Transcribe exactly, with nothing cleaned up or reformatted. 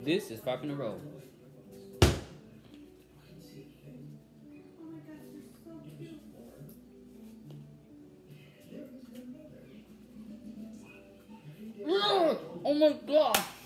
This is five in a row. Oh my god!